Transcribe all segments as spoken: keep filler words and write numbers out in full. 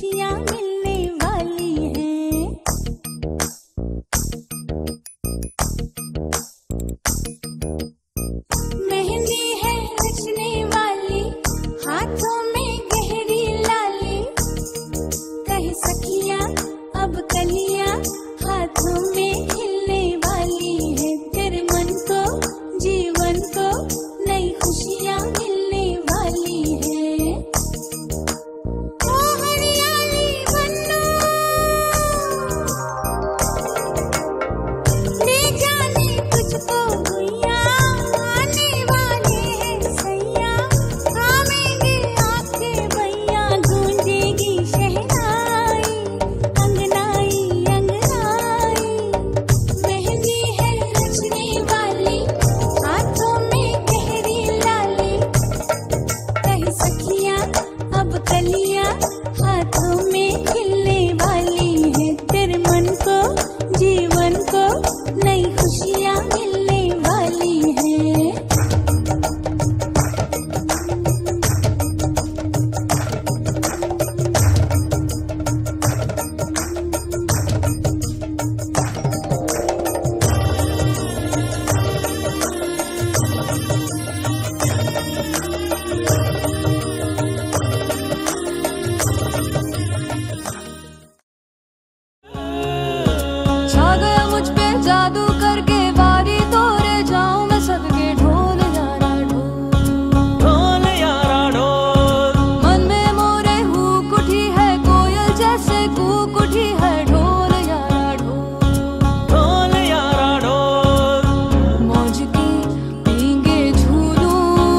खुशियाँ मिलने वाली हैं। मेहंदी है रचने वाली, हाथों में गहरी लाली, कहे सखियाँ अब कलियाँ हाथों में खिलने वाली है। तेरे मन को जीवन को नई खुशियाँ मिलने वाली है। ओ हरियाली बन्नो, ले जाने तुझको भैया, आने वाले हैं सैया, थामेंगे आपके भैया, गूंजेगी शहनाई अंगनाई अंगनाई। मेहंदी है रचने वाली, हाथों में गहरी लाली, कहे सखियाँ अब कलियाँ हाथों में खिलने वाली है। तेरे मन को जीवन को नई खुशियाँ मिलने वाली है। छा गया मुझ पे जादू करके, बारी तोरे जाऊं मैं सदके ढोल यारा ढोल, ढोल यारा ढोल। मन में मोरे हुक उठी है, कोयल जैसे कूक उठी है, ढोल यारा ढोल, ढोल यारा ढोल। मौज की पींगे झूलूं,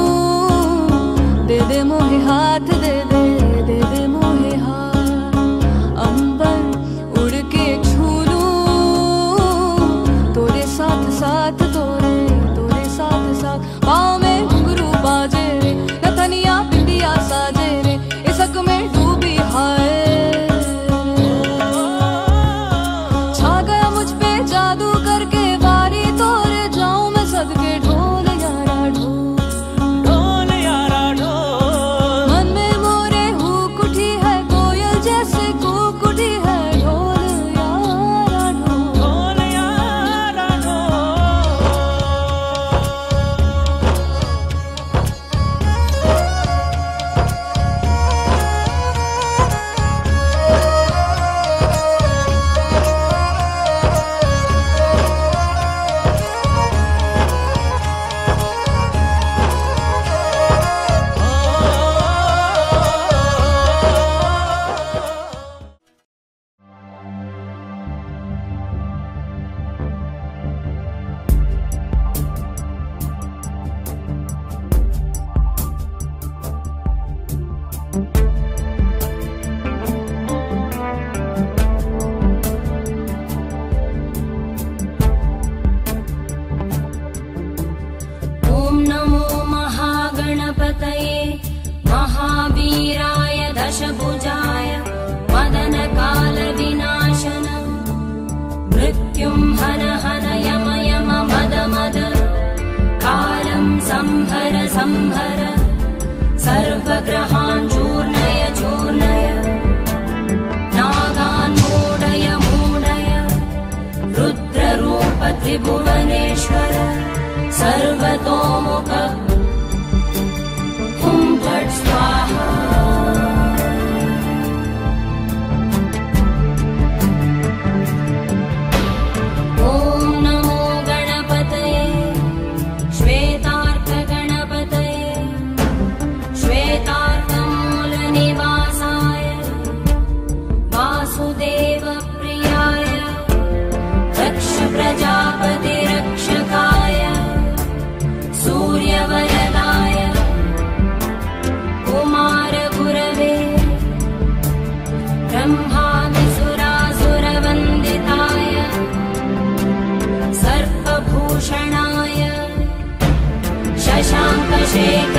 दे दे मोहे हाथ, दे दे दे दे मोहे हाथ, अंबर उड़ के झूलूं, तोरे साथ साथ तोरे तोरे साथ साथ। पाँव में घुंघरू बाजे रे, नथनिया बिंदिया साजे रे, इसक में डूबी हाय। छा गया मुझ पे जादू करके, बारी तोरे जाऊं मैं सदके ढोल यारा ढोल, ढोल यारा ढोल। मन में मोरे हुक उठी है, कोयल जैसे कूक उठी है, ढोल यारा ढोल। ढोल यारा ढोल। ॐ नमो महागणपतये महावीराय दशभुजाय मदनकालविनाशन मृत्युं हन हन यम यम मद मद कालं संहर संहर सर्वग्रहान् चूर्णय चूर्णय नागान् मूढय मूढय रुद्ररूप त्रिभुवनेश्वर सर्वतोमुख हुं फट् स्वाहा। ॐ नमो गणपतये श्वेतार्क गणपतये श्वेतार्कमूलनिवासाय वासुदेव प्रियाय दक्ष प्रजापति रक्षकाय सूर्यवरदाय कुमार गुरवे ब्रह्मादिसुरासुरवन्दिताय सर्पभूषणाय शशाङ्कशेखराय